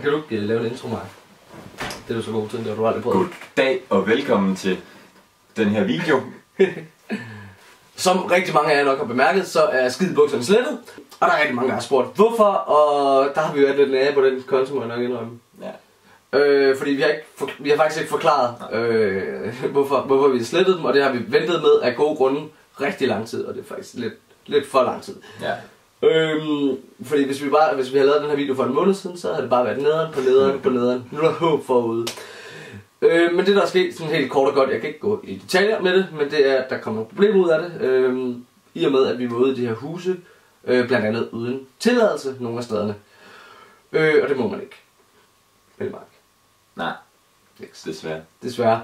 Kan du ikke lave en intro, Mark? Det er du så god til, det har du aldrig prøvet. Goddag og velkommen til den her video. Som rigtig mange af jer nok har bemærket, så er skidebukserne slettet. Og der er rigtig mange, der har spurgt hvorfor, og der har vi jo været lidt nære på den konto, må jeg nok indrømme. Ja. Fordi vi har faktisk ikke forklaret, hvorfor vi har slettet dem, og det har vi ventet med af gode grunde rigtig lang tid, og det er faktisk lidt for lang tid. Ja. Fordi hvis vi havde lavet den her video for en måned siden, så havde det bare været nederen på nederen på nederen. Nu er der håb forude. Men det der er sket sådan helt kort og godt, jeg kan ikke gå i detaljer med det, men det er, at der kommer nogle problemer ud af det. I og med, at vi var ude i de her huse, blandt andet uden tilladelse nogle af stederne. Og det må man ikke. Vel, Mark? Nej, desværre. Desværre.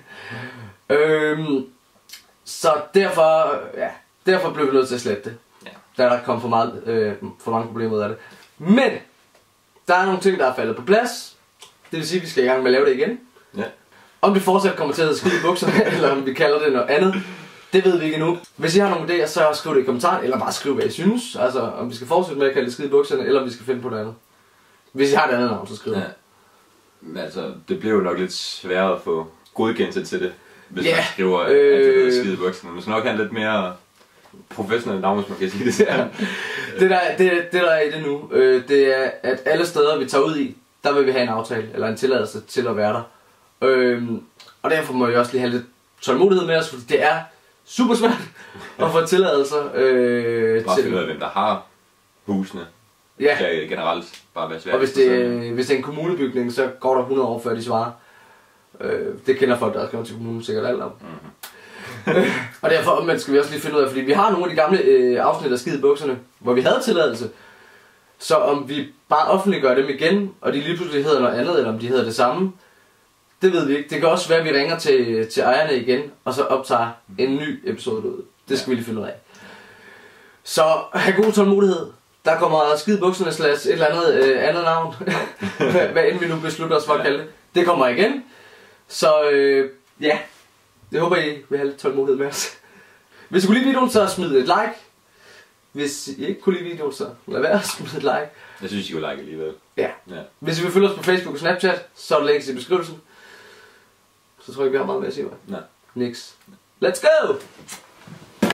Så derfor blev vi nødt til at slette det. Da der kom for mange problemer ud af det. Men der er nogle ting, der er faldet på plads. Det vil sige, at vi skal i gang med at lave det igen. Ja. Om det fortsat kommer til at skide i bukserne, eller om vi kalder det noget andet, det ved vi ikke endnu. Hvis I har nogle idéer, så skriv det i kommentaren, eller bare skriv, hvad I synes. Altså, om vi skal fortsætte med at kalde det skide i bukserne, eller om vi skal finde på noget andet. Hvis I har et andet navn, så skriv det. Ja. Men altså, det bliver jo nok lidt sværere at få godkendelse til det, hvis man skriver, at det hedder skide i bukserne. Man skal nok have en lidt mere professionelle navn, hvis man kan sige det sådan. Det der er i det nu, det er, at alle steder vi tager ud i, der vil vi have en aftale, eller en tilladelse til at være der. Og derfor må jeg også lige have lidt tålmodighed med os, fordi det er super svært at få tilladelser. Bare finde ud af, hvem der har husene. Ja. Det kan generelt bare være svært. Og hvis det er en kommunebygning, så går der 100 år før de svarer. Det kender folk, der har skrevet til kommunen sikkert alt om. Og derfor omvendt skal vi også lige finde ud af, fordi vi har nogle af de gamle afsnit af skide i bukserne, hvor vi havde tilladelse. Så om vi bare offentliggør dem igen, og de lige pludselig hedder noget andet, eller om de hedder det samme, det ved vi ikke. Det kan også være, at vi ringer til ejerne igen, og så optager en ny episode ud. Det skal vi lige finde ud af. Så have god tålmodighed. Der kommer skide i bukserne / et eller andet navn. Hvad end vi nu beslutter os for at kalde det. Det kommer igen. Så ja, det håber I vil have lidt tålmodighed med os. Hvis I kunne lide videoen, så smid et like. Hvis I ikke kunne lide videoen, så lad være at smide et like. Jeg synes, I kunne like alligevel. Ja. Hvis I vil følge os på Facebook og Snapchat, så er der links i beskrivelsen. Så tror jeg ikke, vi har meget mere at sige. Nej. Niks. Let's go!